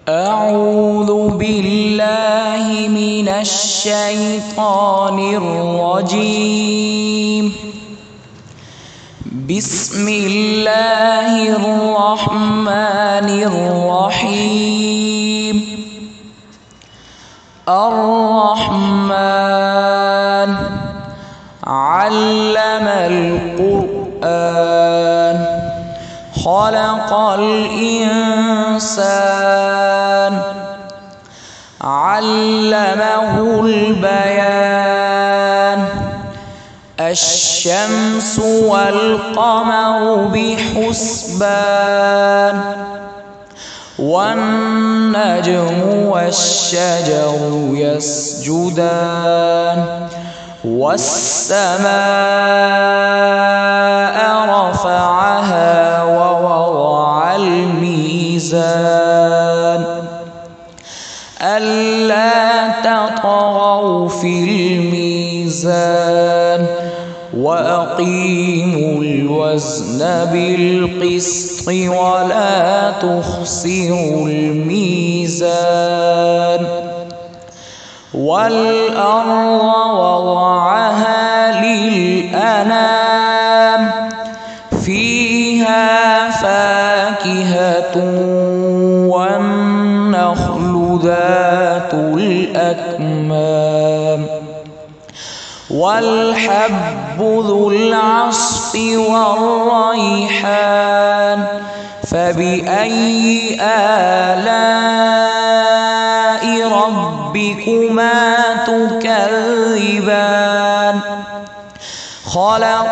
أعوذ بالله من الشيطان الرجيم. بسم الله الرحمن الرحيم. الرحمن علم القرآن خلق الإنسان علمه البيان. الشمس والقمر بحسبان والنجم والشجر يسجدان والسماء رفعها ووضع الميزان ألا تطغوا في الميزان وأقيموا الوزن بالقسط ولا تخسروا الميزان. والأرض وضعها للأنام فيها فاكهة والنخل ذات الأكمام والحب ذو العصف والريحان. فبأي آلاء ربكما تكذبان؟ خلق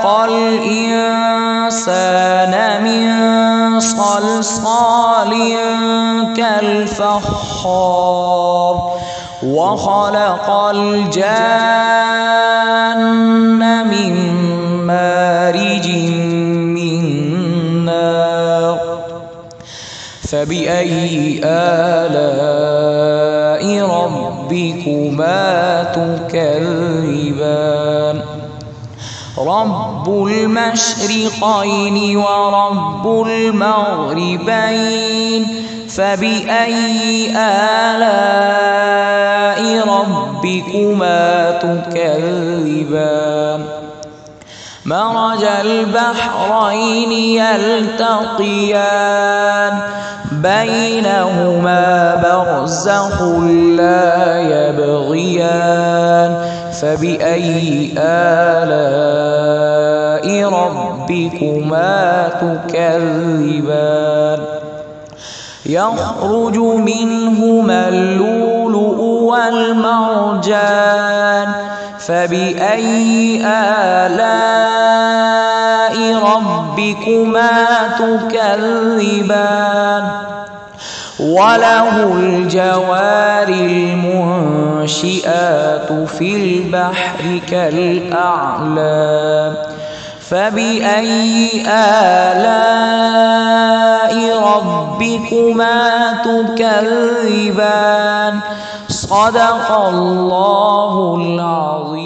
الإنسان من صلصال كالفخار وخلق الجان من مارج من نار. فبأي آلاء ربكما تكذبان؟ رب المشرقين ورب المغربين. فبأي آلاء ربكما تكذبان؟ مرج البحرين يلتقيان بينهما برزخ لا يبغيان. فبأي آلاء ربكما تكذبان؟ يخرج منهما اللؤلؤ والمرجان. فبأي آلاء ربكما تكذبان؟ وله الجوار المنشئات في البحر كالأعلام. فبأي آلاء ربكما تكذبان؟ صدق الله العظيم.